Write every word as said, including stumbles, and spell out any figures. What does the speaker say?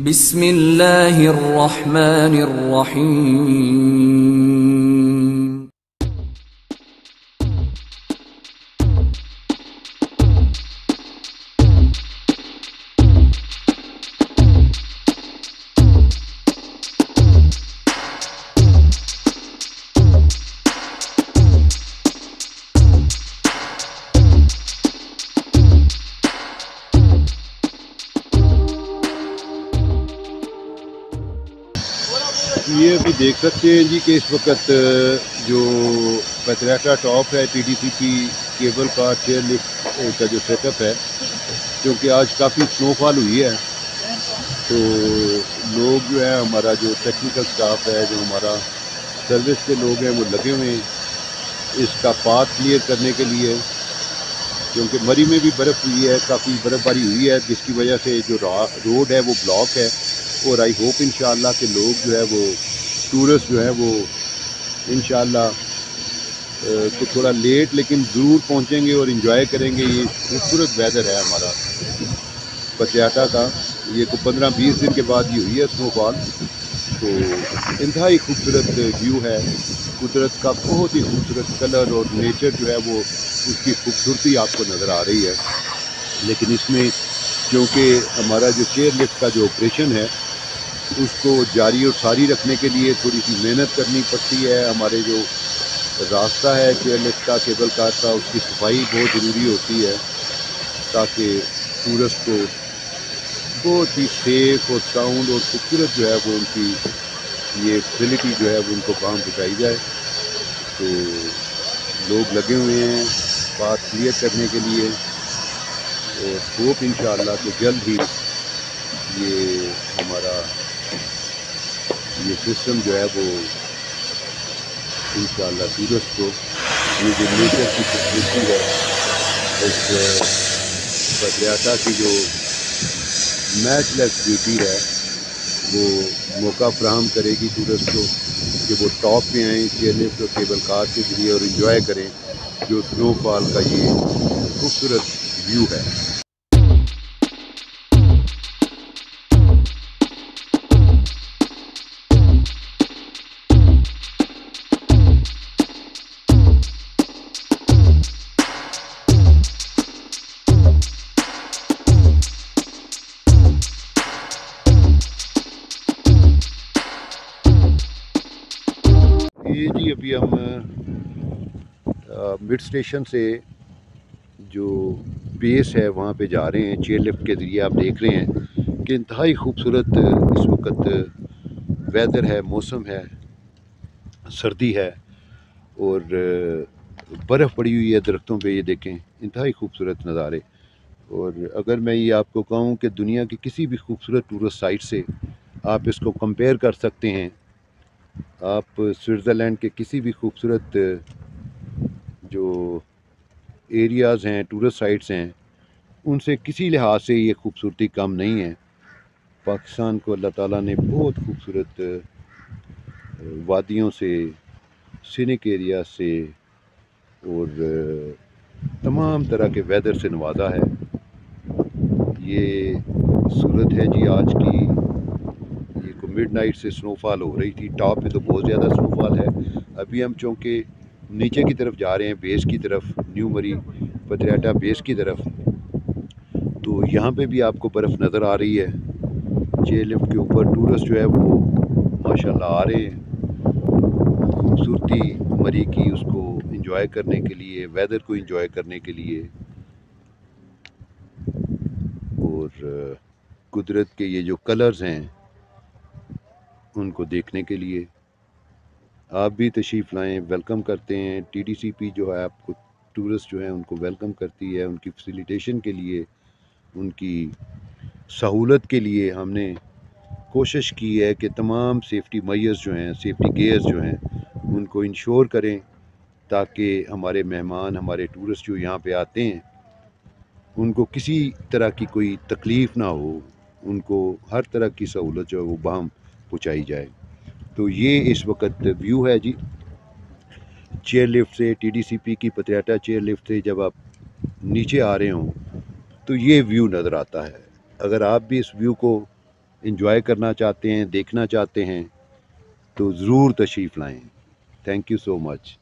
बिस्मिल्लाहिर्रहमानिर्रहीम। ये अभी देख सकते हैं जी कि इस वक्त जो पतराटा टॉप है TDCP cable car chair lift का जो सेटअप है, क्योंकि आज काफ़ी स्नोफॉल हुई है तो लोग जो है हमारा जो टेक्निकल स्टाफ है, जो हमारा सर्विस के लोग हैं, वो लगे हुए हैं इसका पाथ क्लियर करने के लिए, क्योंकि मरी में भी बर्फ़ हुई है, काफ़ी बर्फ़बारी हुई है, जिसकी वजह से जो रोड है वो ब्लॉक है। और आई होप इंशाअल्लाह के लोग जो है वो टूरिस्ट जो है वो इंशाअल्लाह तो थोड़ा लेट लेकिन ज़रूर पहुंचेंगे और इन्जॉय करेंगे। ये खूबसूरत वेदर है हमारा पतियाटा का, ये को पंद्रह बीस दिन के बाद ये हुई है स्नोफॉल, तो इंतहाई खूबसूरत व्यू है, कुदरत का बहुत ही खूबसूरत कलर और नेचर जो है वो उसकी खूबसूरती आपको नज़र आ रही है। लेकिन इसमें क्योंकि हमारा जो चेयर लिफ्ट का जो ऑपरेशन है उसको जारी और सारी रखने के लिए थोड़ी सी मेहनत करनी पड़ती है। हमारे जो रास्ता है चेयर लिफ्ट का, केबल कार का, उसकी सफाई बहुत ज़रूरी होती है ताकि टूरिस्ट को बहुत ही सेफ और साउंड और खूबसूरत जो है वो उनकी ये फैसिलिटी जो है वो उनको काम पहुँचाई जाए। तो लोग लगे हुए हैं बात क्लियर करने के लिए और होप इंशाअल्लाह कि जल्द ही ये हमारा ये सिस्टम जो है वो इंशाअल्लाह टूरिस्ट को ये जो नेचर की खूबसूरती है, इस पतियाटा की जो मैचलेस ब्यूटी है वो मौका फराहम करेगी टूरिस्ट को कि वो टॉप पे आएँ चेयर लिफ्ट और केबल कार के ज़रिए और इन्जॉय करें जो स्नोफॉल का ये खूबसूरत व्यू है। ये जी अभी हम मिड स्टेशन से जो बेस है वहाँ पे जा रहे हैं चेयर लिफ्ट के ज़रिए। आप देख रहे हैं कि इंतहाई खूबसूरत इस वक्त वेदर है, मौसम है, सर्दी है और बर्फ़ पड़ी हुई है दरख्तों पे, ये देखें इंतहाई खूबसूरत नज़ारे। और अगर मैं ये आपको कहूँ कि दुनिया की किसी भी खूबसूरत टूरिस्ट साइट से आप इसको कंपेयर कर सकते हैं, आप स्विट्ज़रलैंड के किसी भी खूबसूरत जो एरियाज़ हैं, टूरिस्ट साइट्स हैं, उनसे किसी लिहाज से ये खूबसूरती कम नहीं है। पाकिस्तान को अल्लाह ताला ने बहुत खूबसूरत वादियों से, सीनिक एरिया से और तमाम तरह के वेदर से नवाजा है। ये सूरत है जी आज की, ये को मिडनाइट से स्नोफॉल हो रही थी, टॉप पे तो बहुत ज़्यादा स्नोफॉल है। अभी हम चूँकि नीचे की तरफ जा रहे हैं, बेस की तरफ, न्यू मरी पतियाटा बेस की तरफ, तो यहाँ पे भी आपको बर्फ़ नज़र आ रही है। चेयर लिफ्ट के ऊपर टूरिस्ट जो है वो माशाल्लाह आ रहे हैं खूबसूरती मरी की उसको एंजॉय करने के लिए, वेदर को एंजॉय करने के लिए और कुदरत के ये जो कलर्स हैं उनको देखने के लिए। आप भी तशरीफ़ लाएँ, वेलकम करते हैं। टीडीसीपी जो है आपको टूरिस्ट जो हैं उनको वेलकम करती है, उनकी फैसिलिटेशन के लिए, उनकी सहूलत के लिए हमने कोशिश की है कि तमाम सेफ्टी मेजर्स जो हैं, सेफ्टी गेयर्स जो हैं उनको इंश्योर करें ताकि हमारे मेहमान, हमारे टूरिस्ट जो यहाँ पे आते हैं उनको किसी तरह की कोई तकलीफ़ ना हो, उनको हर तरह की सहूलत जो है वो बाहम पहुँचाई जाए। तो ये इस वक्त व्यू है जी चेयर लिफ्ट से, टीडीसीपी की पतियाटा चेयर लिफ्ट से जब आप नीचे आ रहे हों तो ये व्यू नज़र आता है। अगर आप भी इस व्यू को इंजॉय करना चाहते हैं, देखना चाहते हैं तो ज़रूर तशरीफ़ लाएँ। Thank you so much.